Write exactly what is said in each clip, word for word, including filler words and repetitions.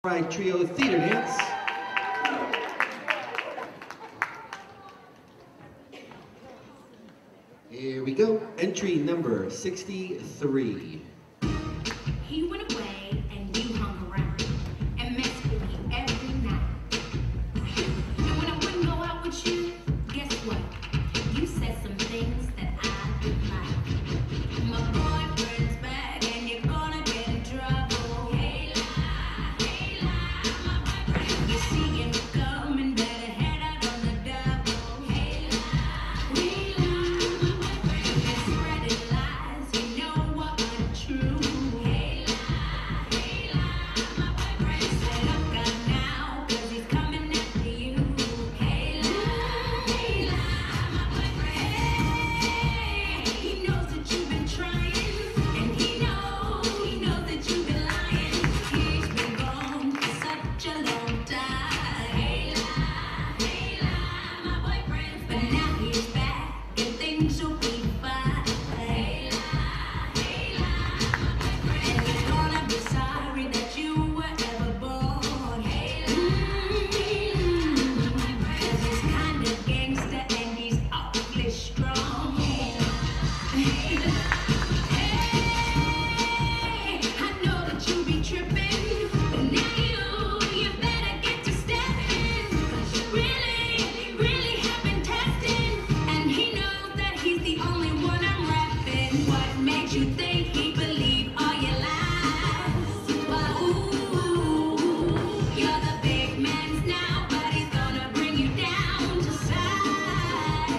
Right, trio theater dance. Here we go. Entry number sixty-three. He went away and you hung around and messed with me every night. And when I wouldn't go out with you, guess what? You said some things that I didn't like. My boyfriend's back and you're gonna get in trouble. Hey lie, hey lie, my boyfriend. You see him coming, better head out on the double. Hey lie, hey lie, my boyfriend. You're spreading lies, you know what are true. Hey lie, hey lie, my boyfriend. Say look out now, cause he's coming after you. Hey lie, hey lie, my boyfriend. Hey, he knows that you've been trying, and he knows, he knows that you've been lying. He's been gone for such a long time. Hey lie, hey lie, my boyfriend. But now he's back, and things will be fine. Hey lie, hey lie, my boyfriend. And you're gonna be sorry that you were ever born. Hey lie, hey lie, my boyfriend. 'Cause he's kind of gangster and he's awfully strong. Hey lie, hey lie. Hey, I know that you be tripping, but now you, you better get to stepping. 'Cause you really, really have been testing, and he knows that he's the only one I'm repping. What makes you think he believed all your lies? Well, ooh, you're the big man's now, but he's gonna bring you down to size.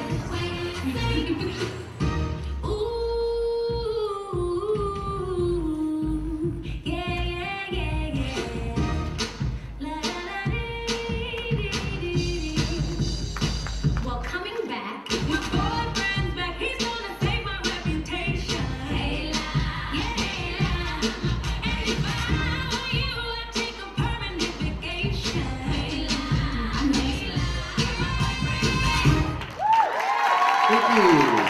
Ooh, yeah, yeah, yeah, yeah. La la dee dee dee. Well, coming back, my boyfriend's back. He's gonna save my reputation. Hey lie, yeah, hey lie. And if I were you, I'd take a permanent vacation. Hey lie, hey lie. My boyfriend's back. Thank you.